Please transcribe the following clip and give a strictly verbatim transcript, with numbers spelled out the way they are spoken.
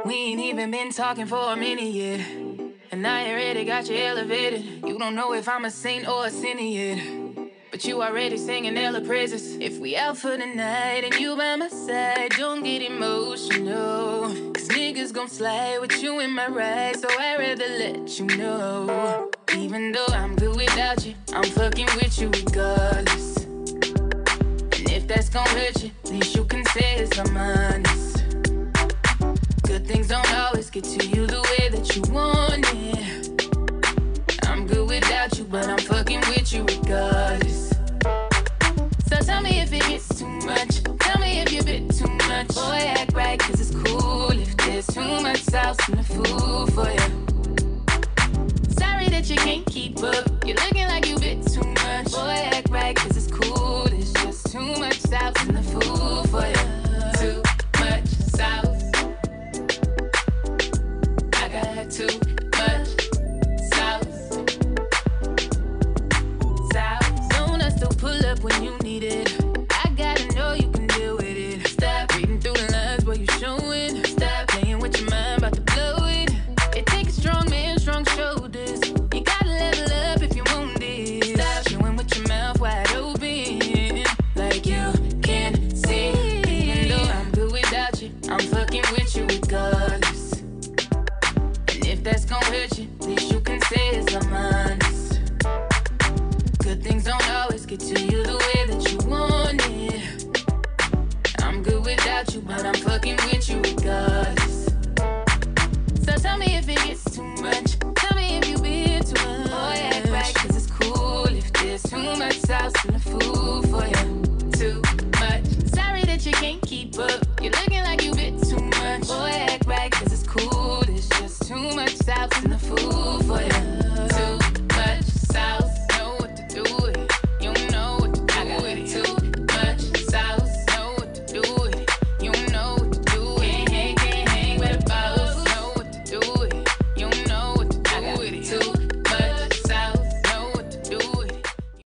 We ain't even been talking for a minute yet, and I already got you elevated. You don't know if I'm a saint or a sinner yet, but you already singing hella praises. If we out for the night and you by my side, don't get emotional, cause niggas gon' slide with you in my ride. So I'd rather let you know, even though I'm good without you, I'm fucking with you regardless. And if that's gon' hurt you, at least you can say it's I'm honest. Good things don't always get to you the way that you want it. I'm good without you, but I'm fucking with you regardless. So tell me if it gets too much. Tell me if you bit too much. Boy, act right, cause it's cool if there's too much sauce in the food for you. Sorry that you can't keep up. You're looking like you bit too much. Boy, act right, cause it's cool. There's just too much sauce in the food for you. Too much sauce. I got too much sauce. Sauce. Don't I still pull up when you need it? I gotta know you can deal with it. Stop reading through the lines while you showing. Stop playing with your mind, about to blow it. It takes a strong man, strong shoulders. You gotta level up if you want it. Stop chewing with your mouth wide open, like you can see. Even though I'm good without you, I'm fucking with you regardless. And if that's gon' hurt you, at least you can say it's I'm honest. Good things don't always get to you the way that you want it. I'm good without you, but I'm fucking with you regardless. So tell me if it gets too much. Tell me if you been too much. Boy, act right, cause it's cool if there's too much sauce in the food for you. Too much. Sorry that you can't keep up. You're looking like you bit too much. Boy, act right, cause it's cool. There's just too